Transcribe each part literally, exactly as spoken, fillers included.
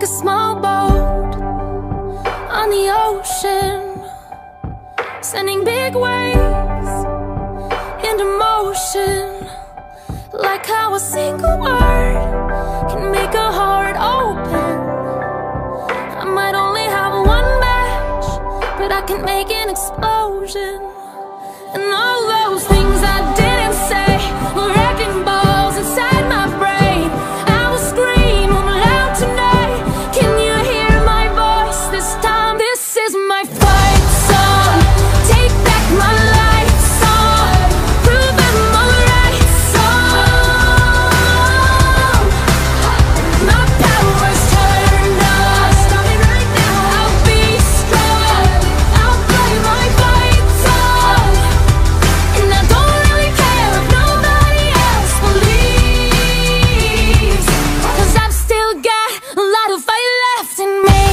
like a small boat on the ocean, sending big waves into motion. Like how a single word can make a heart open. I might only have one match, but I can make an explosion. And all those things I didn't say were wrecking balls inside my brain. I will scream loud tonight. Can you hear my voice this time? This is my fight song. Take back my life song. Prove I'm alright song. My power's turned on. Stop it right now. I'll be strong. I'll play my fight song. And I don't really care if nobody else believes, 'cause I've still got a lot of fight left in me.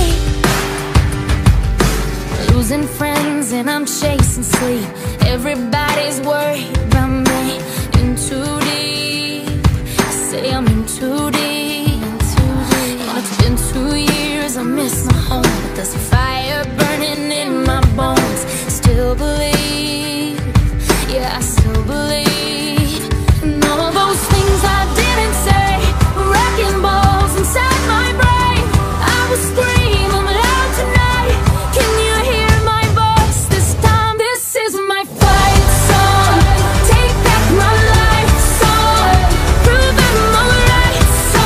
Losing friends and I'm chasing sleep. Everybody's worried about me. In too deep, I say I'm in too deep. And it's been two years, I miss my home, but there's a fire burning in my bones. Still believe, yeah, I still believe. And all those things I didn't say were wrecking balls inside my brain. I will scream loud tonight. Can you hear my voice this time? This is my fight song. Take back my life song. Prove I'm alright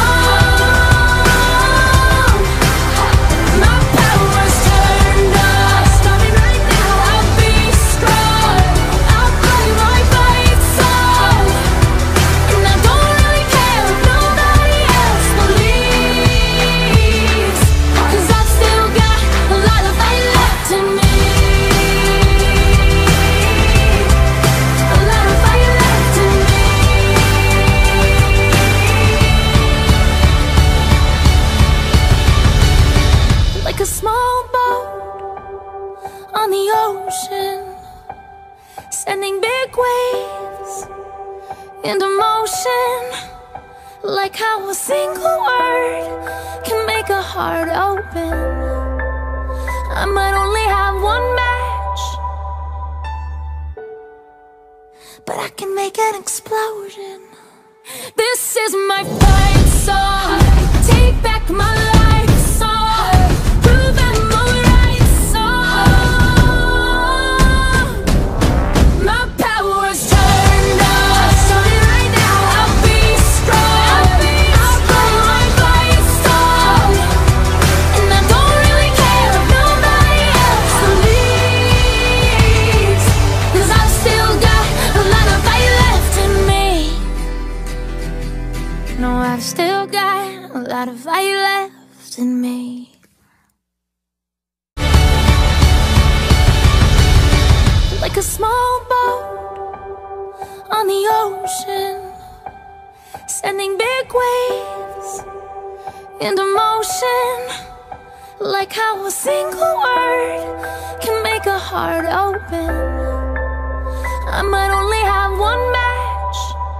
song. My power's turned on. Stop it right now. I'll be strong. I'll play my fight song. And I don't really care if nobody else believes, 'cause I've still got a lot of fight left in me. A lot of fight left in me. Like a small boat on the ocean, sending big waves into motion. Like how a single word can make a heart open. I might only have one match, but I can make an explosion. This is my fight song. Take back my life song. Prove I'm alright song. My power's turned on. Start it right now. I'll be strong. I'll play my fight song. And I don't really care if nobody else believes, 'cause I've still got a lot of fight left in me. No, I've still got a lot of fight left in me. Like a small boat on the ocean, sending big waves into motion. Like how a single word can make a heart open. I might only have one match,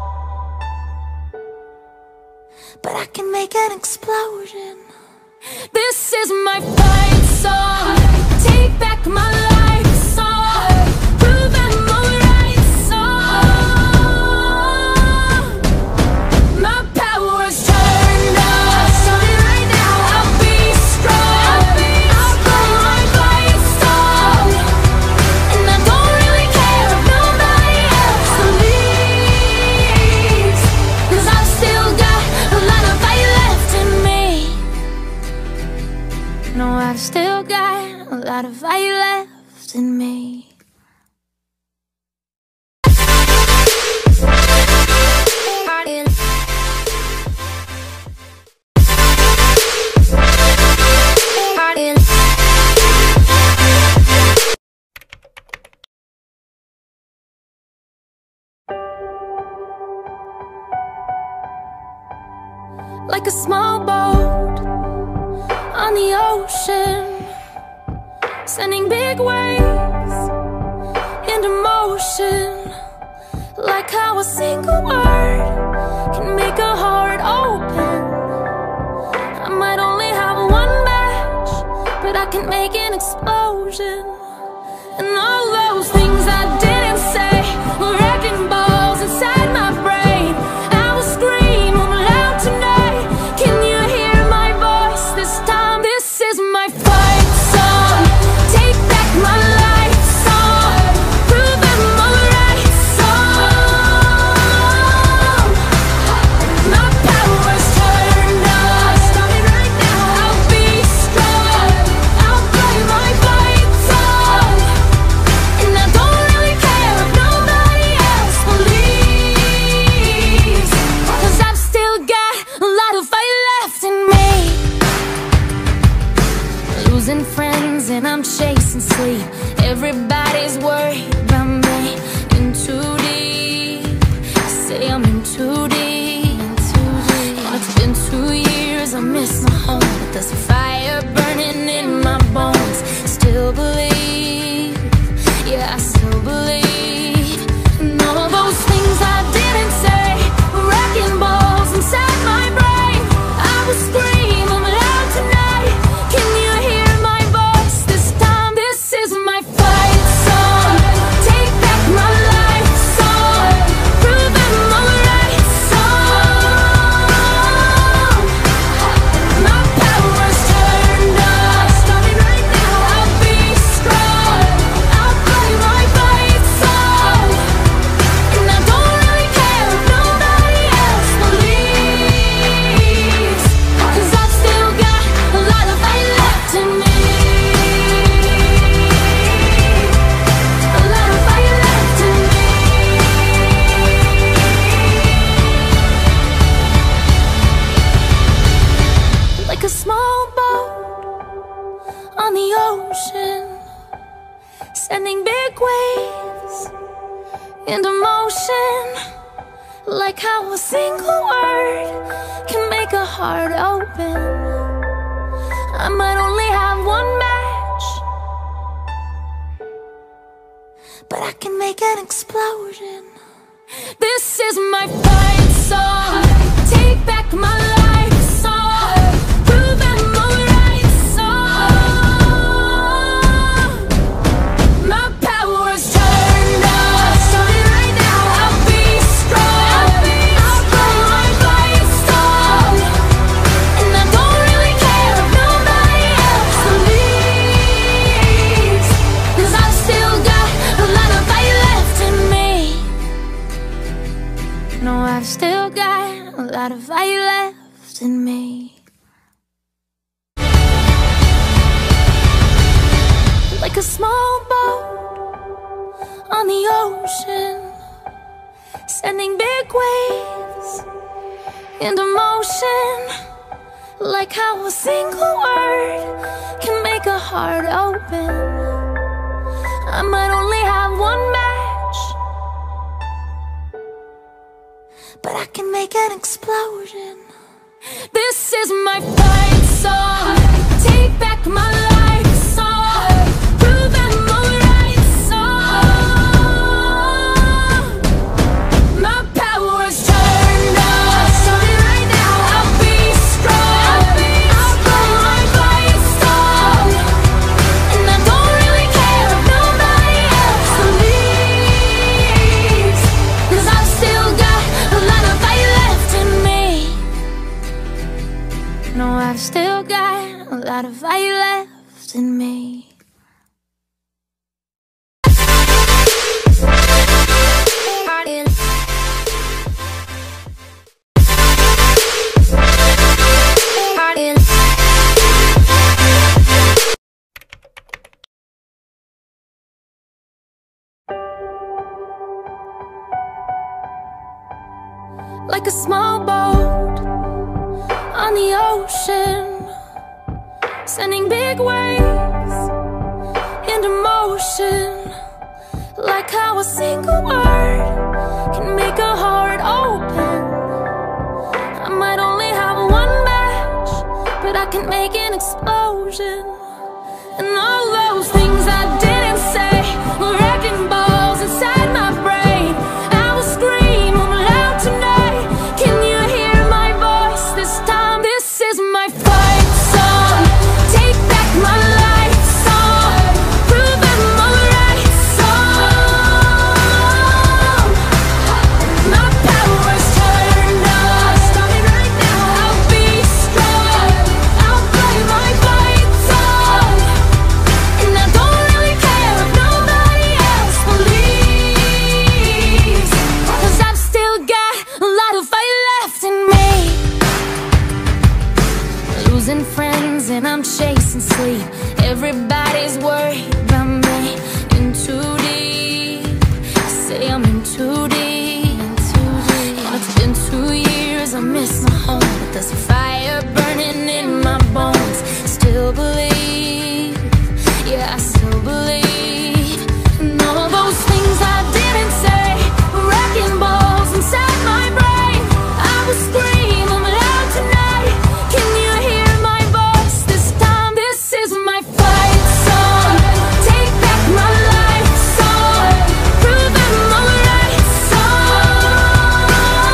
but I can make an explosion. This is my fight song. Take back my life song. Prove I'm alright song. My power's turned on. Start it right now. I'll be strong. I'll play my fight song. And I don't really care if nobody else believes, 'cause I've still got a lot of fight left in me. No, I've still got a lot of fight left in me. Like a small boat on the ocean, sending big waves into motion. Like how a single word can make a heart open. I might only have one can make an explosion. And all those things I didn't say were wrecking balls inside my brain. I will scream loud tonight. Can you hear my voice this time? This is my fight song. Take back my life song. Prove I'm alright song. My power's turned on. Stop it right now. I'll be strong. I'll play my fight song. And I don't really care if nobody else believes, 'cause I've still got a lot of fight left in me. Losing friends and I'm chasing sleep. Everybody's worried about me. In too deep. Say I'm in too deep. And it's been two years, I miss my home, but there's a fire burning in my bones. Still believe, yeah, I still believe. And all those things I didn't say were wrecking balls inside my brain. I will scream loud tonight. Can you hear my voice this time? This is my fight song. Take back my life song. Prove I'm alright song. My power's turned on. Stop it right now. I'll be strong. I'll play my fight song. And I don't really care if nobody else believes, 'cause I've still got a lot of fight left in me. A lot of fight left in me. Like a small boat on the ocean, sending big waves into motion. Like how a single word can make a heart open. I might only have one match, but I can make an explosion. This is my fight song. Take back my life song. Prove I'm alright song. My power's turned on. Start it right now. I'll be strong. I'll play my fight song. And I don't really care if nobody else believes, 'cause I've still got a lot of fight left in me. No, I've still got a lot of fight left in me. Like a small boat on the ocean, sending big waves into motion. Like how a single word can make a heart open. I might only have one match, but I can make an explosion. This is my fight song. Take back my life song. Prove I'm alright song. My power's turned on. Start it right now. I'll be strong. I'll play my fight song. And I don't really care if nobody else believes, 'cause I've still got a lot of fight left in me. No, I've still got a lot of fight left in me. Like a small boat on the ocean, sending big waves into motion. Like how a single word can make a heart open. I might only have one match, but I can make an explosion. And all those things I didn't say were wrecking balls inside my brain. I will scream loud tonight. Can you hear my voice this time? This is my fight song. Take back my life chasing sleep. Everybody's worried about me. In too deep, say I'm in too deep. And it's been two years, I miss my home, but there's a fire burning in my bones. Still believe, yeah, I still believe. And all those things I didn't say, wrecking balls inside my brain. I was screaming loud tonight. Can you hear my voice this time? This is my fight song. Take back my life song. Prove I'm alright song.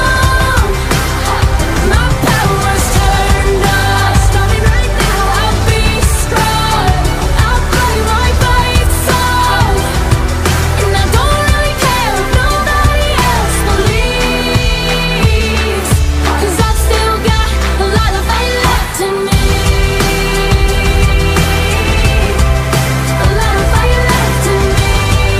My power's turned up. Starting right now, I'll be strong. I'll play my fight song. And I don't really care if nobody else believes, 'cause I've still got a lot of fight left in me. A lot of fight left in me.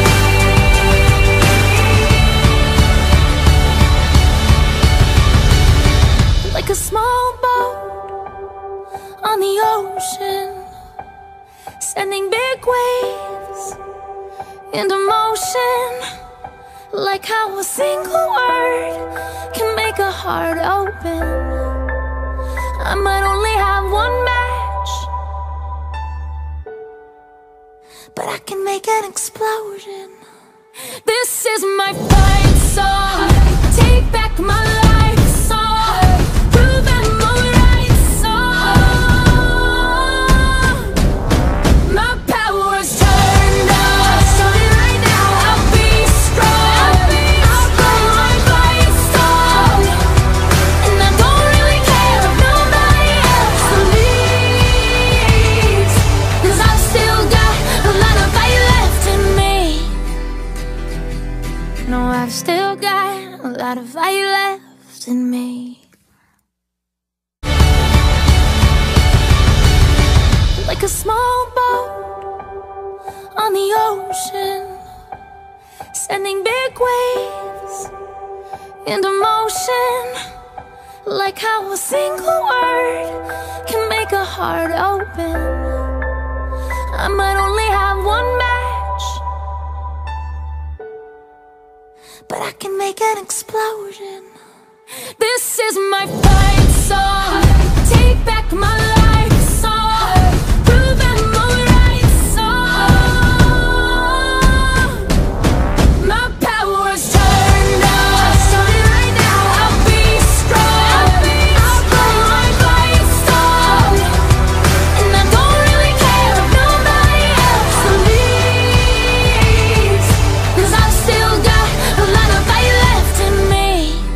Like a small boat on the ocean, sending big waves into motion. Like how a single word can make a heart open. I might only have one match, but I can make an explosion. This is my fight song. Take back my life song. Prove I'm alright song. My power's turned up. Starting right now, I'll be strong. I'll play my fight song. And I don't really care if nobody else believes, 'cause I've still got a lot of fight left in me. No, I've still got a lot of fight left in me. Like a small boat on the ocean, sending big waves into motion. Like how a single word can make a heart open. I might only have one match, but I can make an explosion. This is my fight song. Take back my life song. Prove I'm alright song. My power's turned up. Starting right now, I'll be strong. I'll play my fight song. And I don't really care if nobody else believes, 'cause I've still got a lot of fight left in me.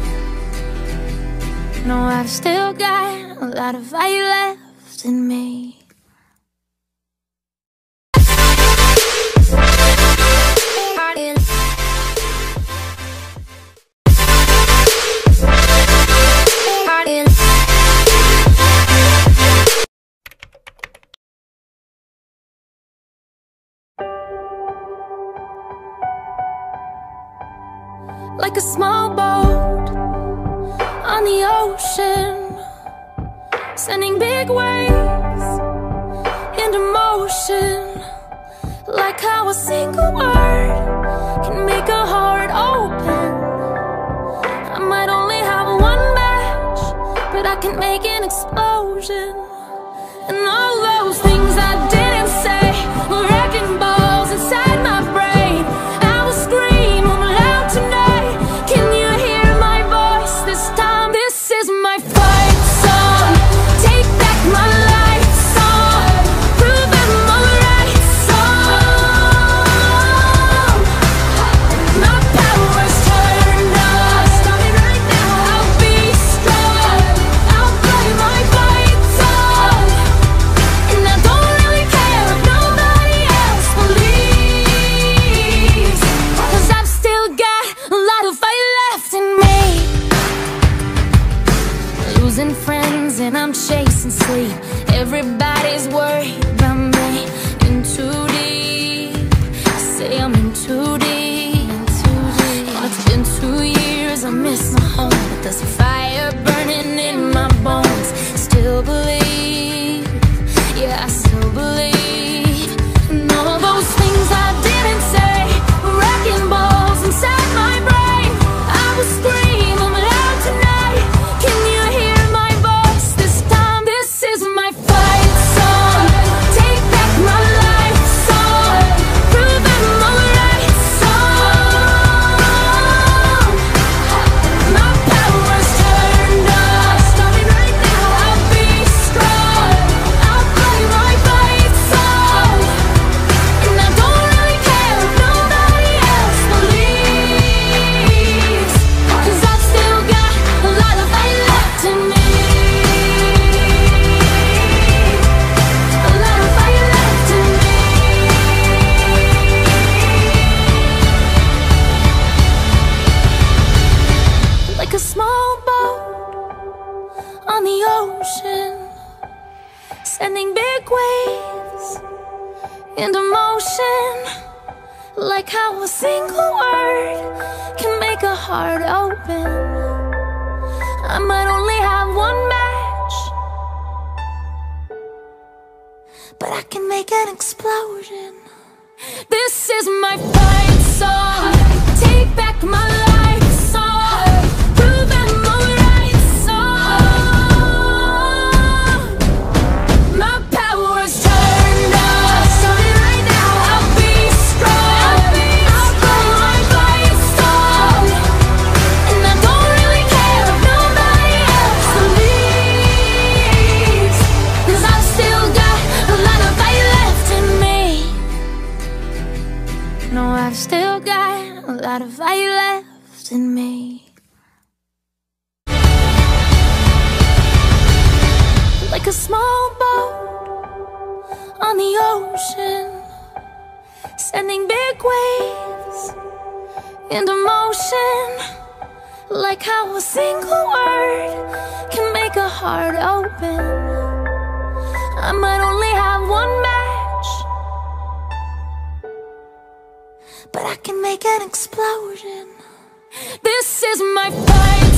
No, I've still got a lot of fight left in me. Like a small boat on the ocean, sending big waves into motion. Like how a single word can make a heart open. I might only have one match, but I can make an explosion. And all those things I didn't say were wrecking balls inside my brain. I was screaming loud tonight. Can you hear my voice this time? This is my fight song. Take back my life song. Prove I'm alright song. My power's turned up. Starting right now, I'll be strong. I'll play my fight song. And I don't really care if nobody else believes, 'cause I've still got a lot of fight left in me. Losing friends and I'm chasing sleep. Everybody's worried about me. In too deep, say I'm in too deep. And it's been two years, I miss my home, but there's a fire burning in my bones. Still believe, yeah, I still into motion, like how a single word can make a heart open. I might only have one match, but I can make an explosion. This is my fight song. Take back my life song. Prove I'm alright song. My power's turned up. Show me right now. I'll be strong. I'll blow my fight song. And I don't really care if nobody else believes, 'cause I've still got a lot of fight left in me. No, I've still got a lot of fight left in me. Like a small boat on the ocean, sending big waves into motion, like how a single word can make a heart open. I might only have one match, but I can make an explosion. This is my fight